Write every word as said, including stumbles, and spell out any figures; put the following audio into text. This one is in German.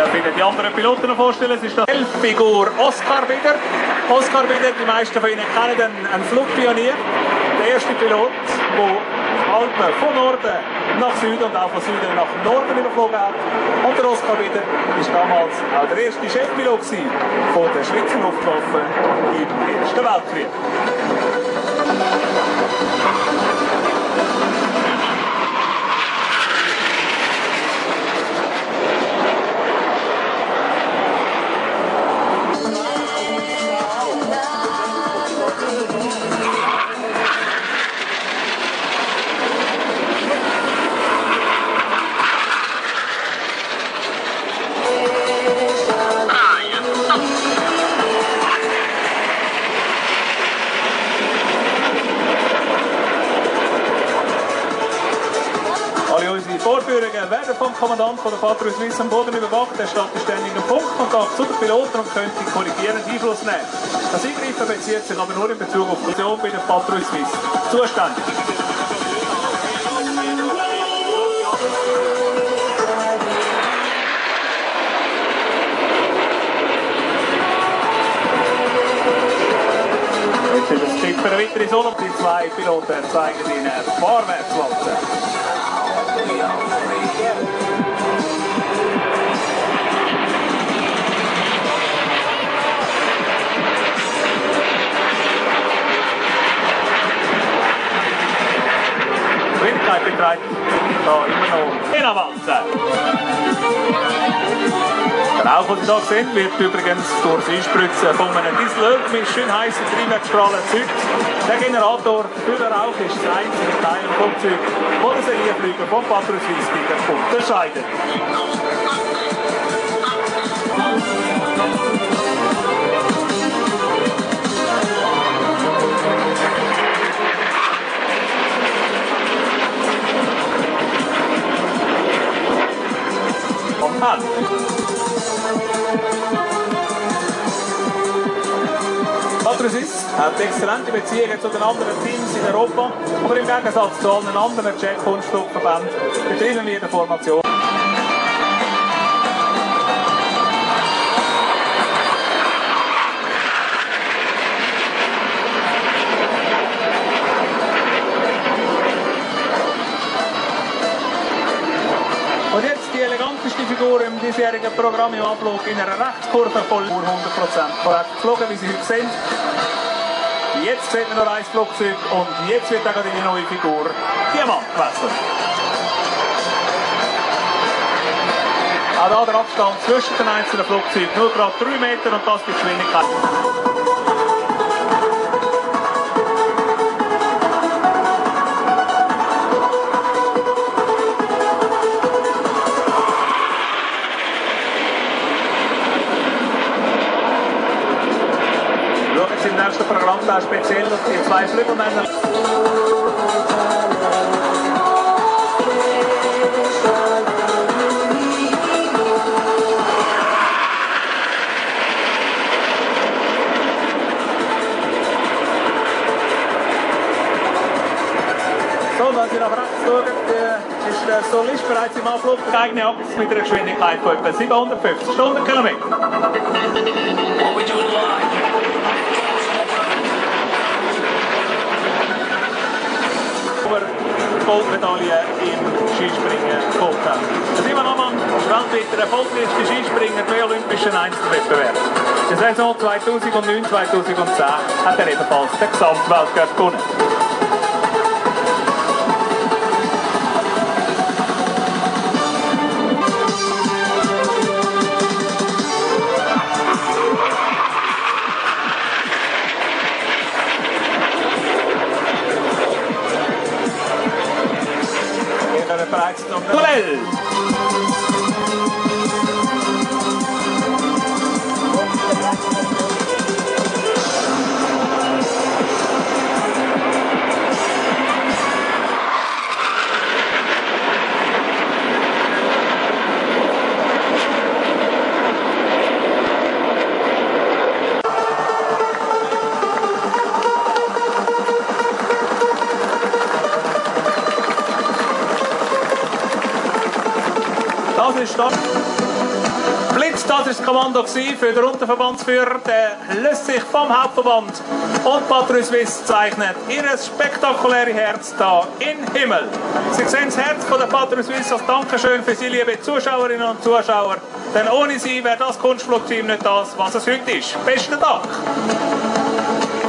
darf Ihnen die anderen Piloten noch vorstellen. Es ist die Figur Oscar wieder. Oscar wieder, die meisten von Ihnen kennen einen, einen Flugpionier. Der erste Pilot, der Alpen von Norden nach Süden und auch von Süden nach Norden überflogen hat. Und der Oscar wieder war damals auch der erste Chefpilot von der Schweizer Luftwaffe im Ersten Weltkrieg. Die Vorführungen werden vom Kommandant von der Patrouille Suisse am Boden überwacht. Er steht ständig im Funkkontakt zu den Piloten und könnte korrigierend Einfluss nehmen. Das Eingreifen bezieht sich aber nur in Bezug auf die Mission bei der Patrouille Suisse. Zuständig. Jetzt ist es Zeit für eine weitere Sonne. Die zwei Piloten zeigen Ihnen Vorwärtswalzen. Geschwindigkeit betreibt da immer noch in Avanza. Der Rauch, den Sie hier sehen, wird übrigens durch das Einspritzen von einem Dieselöl mit schön heißen Triebwerksstrahlen erzeugt. Der Generator für den Rauch ist das einzige Teil im Flugzeug, das den Serienflüger vom Patrouille Suisse unterscheidet. An. Patrouille Suisse hat exzellente Beziehungen zu den anderen Teams in Europa, aber im Gegensatz zu allen anderen Jet-Kunstflugverbänden betreiben wir die Formation. Und jetzt die eleganteste Figur im diesjährigen Programm im Abflug in einer Rechtskurve voll hundert Prozent korrekt geflogen, wie Sie heute sehen. Jetzt sieht man noch ein Flugzeug und jetzt wird auch die neue Figur Diamant gewechselt. Auch da der Abstand zwischen den einzelnen Flugzeugen nur gerade drei Meter und das die Geschwindigkeit. Im nächsten Programm da speziell auf die zwei Flügelmänner. So, wenn Sie nach rechts schauen, ist der Solist bereits im Anflug geeignet mit einer Geschwindigkeit von etwa siebenhundertfünfzig Stundenkilometer. Goldmedaille im Skispringen geholt hat. Simon Ammann ist weltweit der erfolgreichste Skispringer bei Olympischen Einzelwettbewerben. In der Saison zweitausendneun zweitausendzehn hat er ebenfalls den Gesamtweltcup gewonnen. Bereits zum Duell. Das ist das. Das war das Kommando für den Unterverbandsführer. Der lässt sich vom Hauptverband und Patrouille Suisse zeichnet ihr spektakuläres Herz da in Himmel. Sie sehen das Herz von der Patrouille Suisse als Dankeschön für Sie, liebe Zuschauerinnen und Zuschauer. Denn ohne Sie wäre das Kunstflugteam nicht das, was es heute ist. Besten Dank!